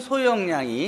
송소영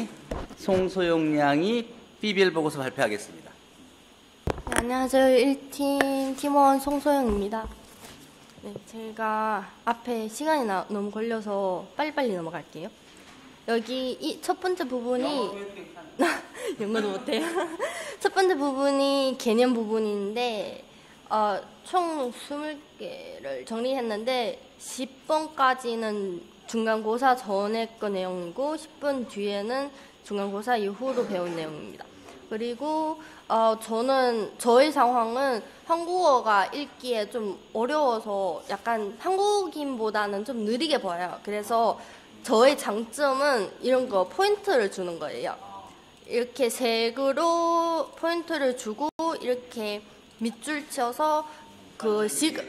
양이 PBL 보고서 발표하겠습니다. 네, 안녕하세요. 1팀 팀원 송소영입니다. 네, 제가 앞에 시간이 너무 걸려서 빨리빨리 넘어갈게요. 여기 이 첫 번째 부분이 영어도 못해요. 첫 번째 부분이 개념 부분인데 총 20개를 정리했는데 10번까지는 중간고사 전에 거 내용이고 10번 뒤에는 중간고사 이후로 배운 내용입니다. 그리고 저의 상황은 한국어가 읽기에 좀 어려워서 약간 한국인보다는 좀 느리게 보여요. 그래서 저의 장점은 이런 거 포인트를 주는 거예요. 이렇게 색으로 포인트를 주고 이렇게 밑줄 쳐서 그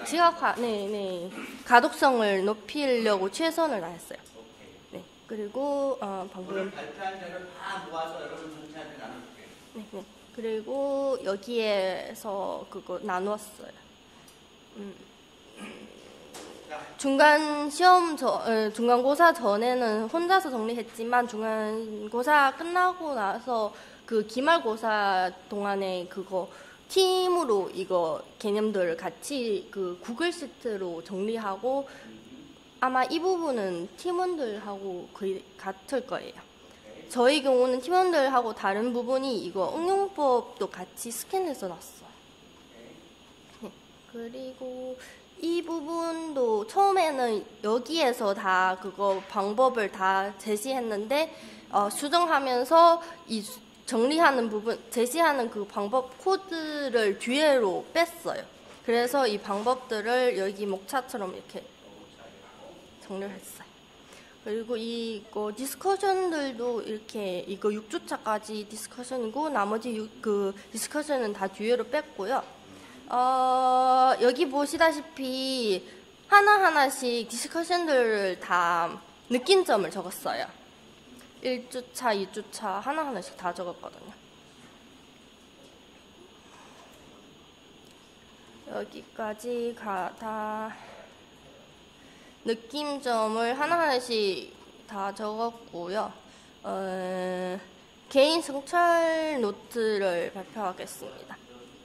가독성을 높이려고 최선을 다했어요. 네, 그리고 방금 발표한 자료를 다 모아서 여러분 전체한테 나눠줄게요. 네. 그리고 여기에서 그거 나누었어요. 중간고사 전에는 혼자서 정리했지만 중간고사 끝나고 나서 그 기말고사 동안에 그거 팀으로 이거 개념들을 같이 그 구글 시트로 정리하고 아마 이 부분은 팀원들하고 거의 같을 거예요. 저희 경우는 팀원들하고 다른 부분이 이거 응용법도 같이 스캔해서 놨어요. 네. 그리고 이 부분도 처음에는 여기에서 다 그거 방법을 다 제시했는데 수정하면서 이 정리하는 부분, 제시하는 그 방법 코드를 뒤로 뺐어요. 그래서 이 방법들을 여기 목차처럼 이렇게 정리를 했어요. 그리고 이거 디스커션들도 이렇게 이거 6주차까지 디스커션이고 나머지 그 디스커션은 다 뒤로 뺐고요. 여기 보시다시피 하나하나씩 디스커션들을 다 느낀 점을 적었어요. 1주차, 2주차 하나하나씩 다 적었거든요. 여기까지 다 느낌점을 하나하나씩 다 적었고요. 개인 성찰 노트를 발표하겠습니다.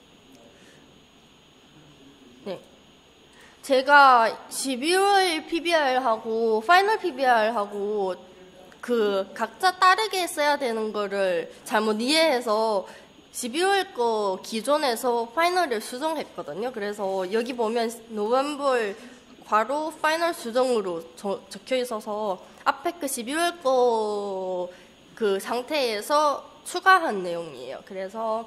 네, 제가 12월 PBR하고 파이널 PBR하고 그 각자 다르게 써야 되는 거를 잘못 이해해서 12월 거 기존에서 파이널을 수정했거든요. 그래서 여기 보면 노벰버 바로 파이널 수정으로 적혀 있어서 앞에 그 12월 거 그 상태에서 추가한 내용이에요. 그래서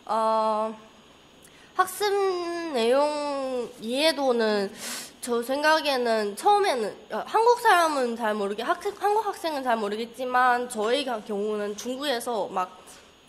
학습 내용 이해도는 저 생각에는 처음에는 한국 사람은 잘 모르게 한국 학생은 잘 모르겠지만 저희 경우는 중국에서 막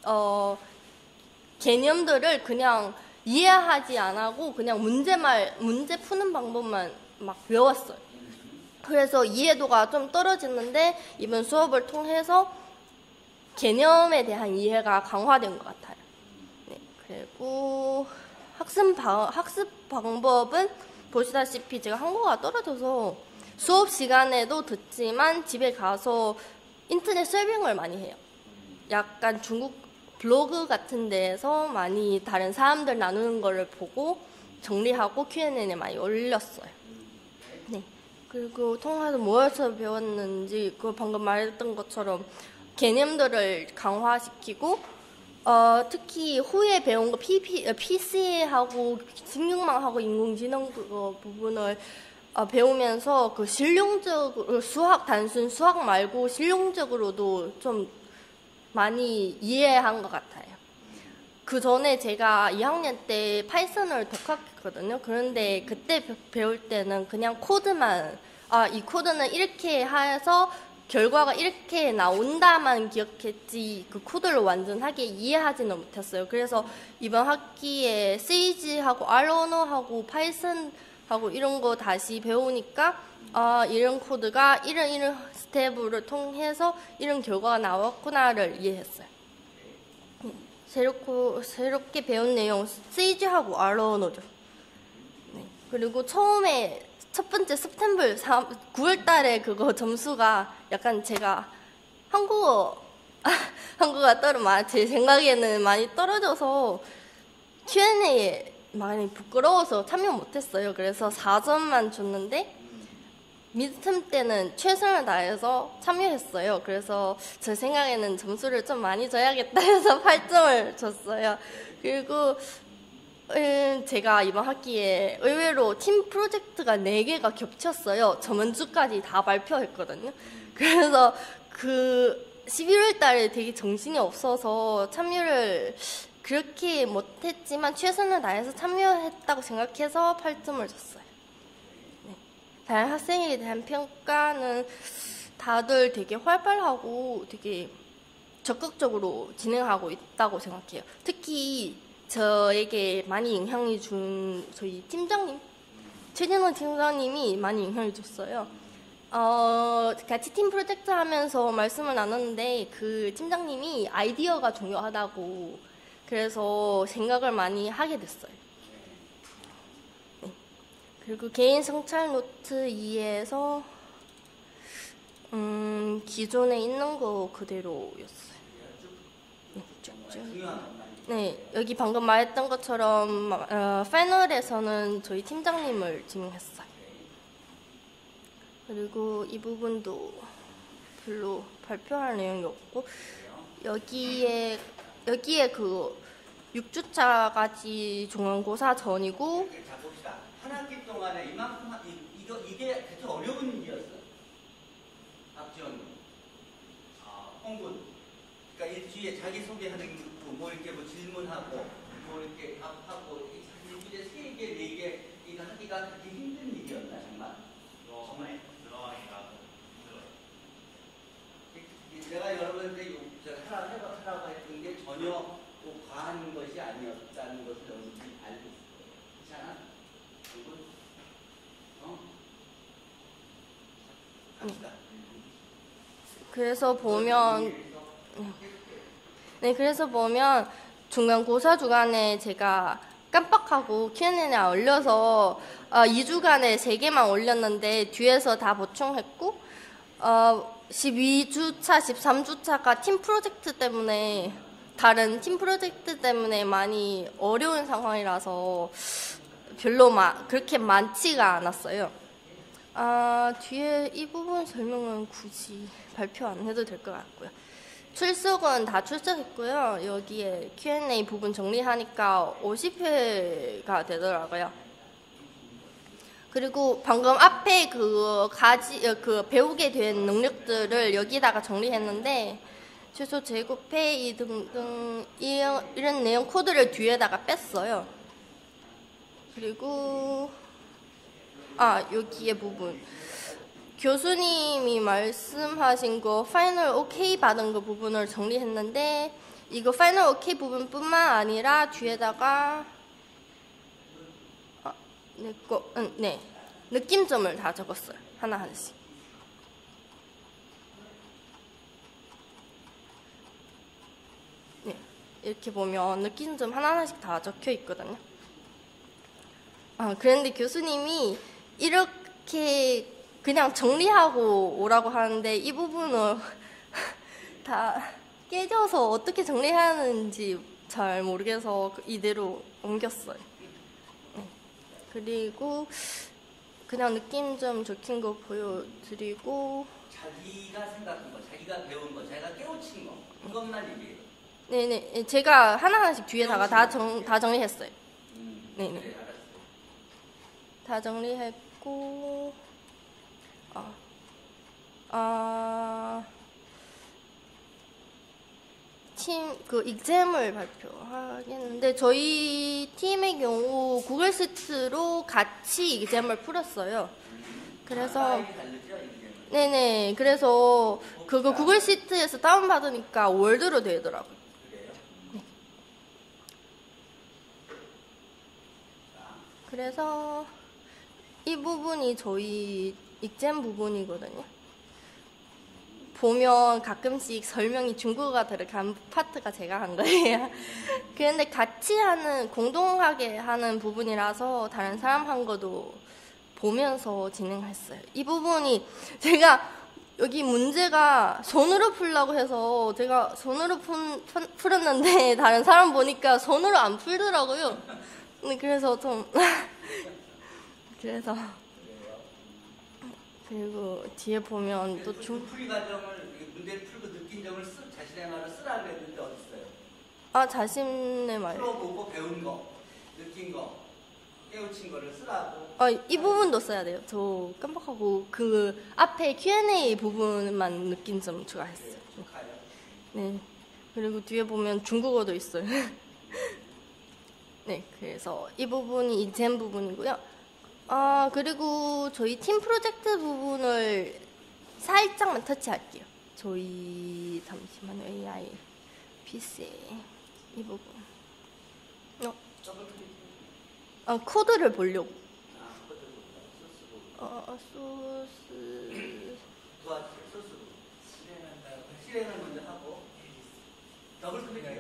개념들을 그냥 이해하지 안 하고 그냥 문제 푸는 방법만 막 외웠어요. 그래서 이해도가 좀 떨어지는데 이번 수업을 통해서 개념에 대한 이해가 강화된 것 같아요. 네, 그리고 학습 방법은 보시다시피 제가 한국어가 떨어져서 수업 시간에도 듣지만 집에 가서 인터넷 서빙을 많이 해요. 약간 중국 블로그 같은 데에서 많이 다른 사람들 나누는 거를 보고 정리하고 Q&A에 많이 올렸어요. 네. 그리고 통화에서 무엇을 배웠는지 그 방금 말했던 것처럼 개념들을 강화시키고 특히 후에 배운 거 PC하고 신경망하고 인공지능 그거 부분을 배우면서 그 실용적으로 단순 수학 말고 실용적으로도 좀 많이 이해한 것 같아요. 그 전에 제가 2학년 때 파이썬을 독학했거든요. 그런데 그때 배울 때는 그냥 코드만 이 코드는 이렇게 해서 결과가 이렇게 나온다만 기억했지 그 코드를 완전하게 이해하지는 못했어요. 그래서 이번 학기에 세이지하고 R 언어하고 파이썬하고 이런 거 다시 배우니까 이런 코드가 이런 스텝을 통해서 이런 결과가 나왔구나를 이해했어요. 새롭게 배운 내용 세이지하고 R 언어죠. 네. 그리고 처음에 첫 번째 9월 달에 그거 점수가 약간 제가 한국어가 제 생각에는 많이 떨어져서 Q&A에 많이 부끄러워서 참여 못했어요. 그래서 4점만 줬는데 미드텀 때는 최선을 다해서 참여했어요. 그래서 제 생각에는 점수를 좀 많이 줘야겠다 해서 8점을 줬어요. 그리고 제가 이번 학기에 의외로 팀 프로젝트가 4개가 겹쳤어요. 저번주까지 다 발표했거든요. 그래서 11월 달에 되게 정신이 없어서 참여를 그렇게 못했지만 최선을 다해서 참여했다고 생각해서 8점을 줬어요. 네. 다른 학생에 대한 평가는 다들 되게 활발하고 되게 적극적으로 진행하고 있다고 생각해요. 특히 저에게 많이 영향을 준 저희 팀장님, 최진원 팀장님이 많이 영향을 줬어요. 같이 팀 프로젝트 하면서 말씀을 나눴는데 그 팀장님이 아이디어가 중요하다고 그래서 생각을 많이 하게 됐어요. 네. 그리고 개인 성찰 노트 2에서 기존에 있는 거 그대로였어요. 네, 쭉쭉. 네, 여기 방금 말했던 것처럼 파이널에서는 저희 팀장님을 지명했어요. 그리고 이 부분도 별로 발표할 내용이 없고 여기에 그 6주차까지 중간고사 전이고. 자 봅시다. 한 학기 동안에 이만큼 이게 대체 어려운 일이었어. 박지원, 홍군. 그러니까 이 뒤에 자기 소개하는 뭐 이렇게 뭐 질문하고 뭐 이렇게 답하고 자기 주제 3개, 4개 이거 하기가 그렇게 힘든 일이었나 정말? 정말 들어가기가 힘들어요. 내가 여러분한테 하라고 했던 게 전혀 뭐 과한 것이 아니었다는 것을 여러분들이 알고 있어요. 그렇잖아? 갑시다. 그래서 보면 중간고사 주간에 제가 깜빡하고 Q&A에 안 올려서 2주간에 3개만 올렸는데 뒤에서 다 보충했고 12주차, 13주차가 팀 프로젝트 때문에 다른 팀 프로젝트 때문에 많이 어려운 상황이라서 별로 그렇게 많지가 않았어요. 뒤에 이 부분 설명은 굳이 발표 안 해도 될 것 같고요. 출석은 다 출석했고요. 여기에 Q&A 부분 정리하니까 50회가 되더라고요. 그리고 방금 앞에 그 배우게 된 능력들을 여기다가 정리했는데 최소 제곱회의 등등 이런 내용 코드를 뒤에다가 뺐어요. 그리고 여기에 부분 교수님이 말씀하신 거 파이널 오케이 받은 거 부분을 정리했는데 이거 파이널 오케이 부분뿐만 아니라 뒤에다가 느낌점을 다 적었어요. 하나하나씩. 네, 이렇게 보면 느낌점 하나하나씩 다 적혀 있거든요. 그런데 교수님이 이렇게 그냥 정리하고 오라고 하는데 이 부분을 다 깨져서 어떻게 정리해야 하는지 잘 모르겠어서 이대로 옮겼어요. 네. 그리고 그냥 느낌 좀 적힌 거 보여드리고 자기가 생각한 거, 자기가 배운 거, 자기가 깨우친 거 그것만 얘기해요. 네네, 제가 하나하나씩 뒤에다가 다 정리했어요. 네네. 그래, 알았어. 다 정리했고 팀 익잼을 발표하겠는데 저희 팀의 경우 구글 시트로 같이 익잼을 풀었어요. 그래서 네네, 그래서 그거 구글 시트에서 다운 받으니까 월드로 되더라고요. 네. 그래서 이 부분이 저희 익잼 부분이거든요. 보면 가끔씩 설명이 중국어가 들어간 파트가 제가 한 거예요. 그런데 같이 공동하게 하는 부분이라서 다른 사람 한 거도 보면서 진행했어요. 이 부분이 제가 여기 문제가 손으로 풀라고 해서 제가 손으로 풀었는데 다른 사람 보니까 손으로 안 풀더라고요. 그래서 좀 그래서 그리고 뒤에 보면 또 풀이 과정을 문제를 풀고 느낀 점을 자신의 말을 쓰라 그랬는데 어디 있어요? 아 자신의 말. 풀어보고 배운 거, 느낀 거, 깨우친 거를 쓰라고. 이 부분도 써야 돼요. 저 깜빡하고 그 앞에 Q&A 부분만 느낀 점 추가했어요. 네. 그리고 뒤에 보면 중국어도 있어요. 네. 그래서 이 부분이 이젠 부분이고요. 그리고 저희 팀 프로젝트 부분을 살짝만 터치할게요. 저희 잠시만요. AI PC 이 부분. 코드를 보려고. 소스. 소스로 실행을 먼저 하고 더블 클릭해요.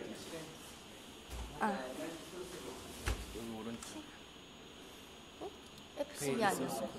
F12 아니었어요?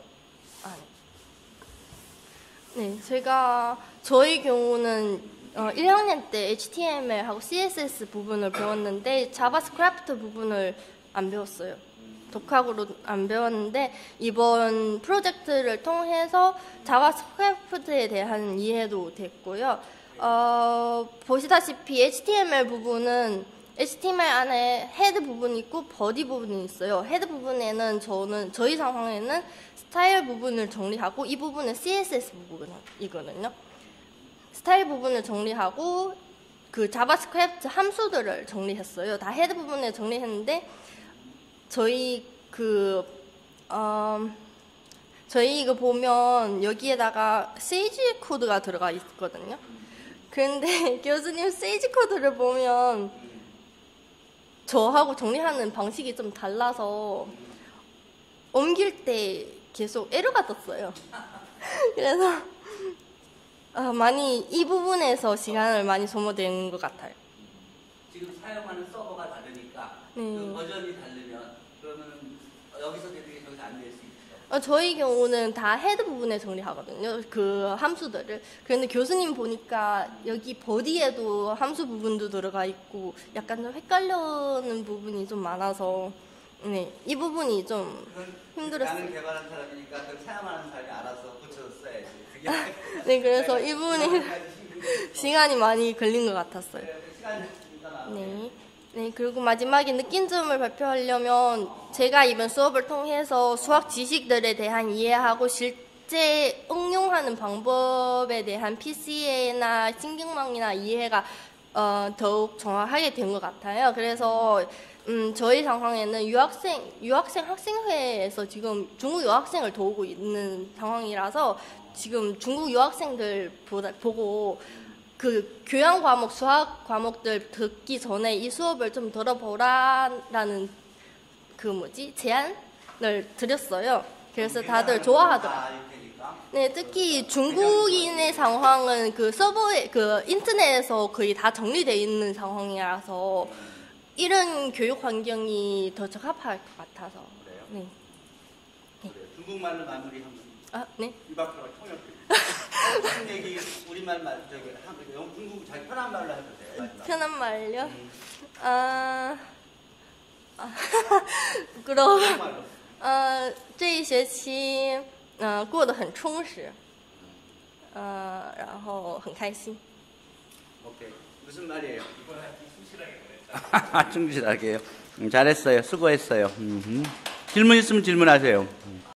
네, 저희 경우는 1학년 때 HTML하고 CSS 부분을 배웠는데 자바스크립트 부분을 안 배웠어요. 독학으로 안 배웠는데 이번 프로젝트를 통해서 자바스크립트에 대한 이해도 됐고요. 보시다시피 HTML 부분은 HTML 안에 헤드 부분이 있고 버디 부분이 있어요. 헤드 부분에는 저희 상황에는 스타일 부분을 정리하고 이 부분은 CSS 부분이거든요. 스타일 부분을 정리하고 그 자바스크립트 함수들을 정리했어요. 다 헤드 부분에 정리했는데 저희 이거 보면 여기에다가 세이지 코드가 들어가 있거든요. 그런데 교수님 세이지 코드를 보면 저하고 정리하는 방식이 좀 달라서 옮길 때 계속 에러가 떴어요. 그래서 많이 이 부분에서 시간을 많이 소모된 것 같아요. 지금 사용하는 서버가 다르니까 네. 그 버전이 다르면 그러면 여기서 되는 게 저기서 안 될 수 있죠. 저희 경우는 다 헤드 부분에 정리하거든요. 그 함수들을. 그런데 교수님 보니까 여기 버디에도 함수 부분도 들어가 있고 약간 좀 헷갈려는 부분이 좀 많아서 네, 이 부분이 좀 힘들었어요. 나는 개발한 사람이니까 그 사용하는 사람이 알아서 고쳐서 써야지. 네, 그래서 이 부분이 시간이 많이 걸린 것 같았어요. 네. 네, 그리고 마지막에 느낀 점을 발표하려면 제가 이번 수업을 통해서 수학 지식들에 대한 이해하고 실제 응용하는 방법에 대한 PCA나 신경망이나 이해가 더욱 정확하게 된 것 같아요. 그래서 저희 상황에는 유학생 학생회에서 지금 중국 유학생을 도우고 있는 상황이라서 지금 중국 유학생들 보고 그 교양 과목, 수학 과목들 듣기 전에 이 수업을 좀 들어보라라는 제안을 드렸어요. 그래서 다들 좋아하더라고요. 네, 특히 중국인의 상황은 그 서버에, 그 인터넷에서 거의 다 정리되어 있는 상황이라서 이런 교육 환경이 더 적합할 것 같아서. 그래요? 네. 네. 중국말로 마무리하면. 네. 이박사가 통역. 무슨 얘기 우리말 중국 잘 편한 말로 해보세요. 편한 말요? 부끄러워. 这一学期过得很充实，然后很开心。 오케이. 무슨 말이에요? 충실하게요. 잘했어요. 수고했어요. 질문 있으면 질문하세요.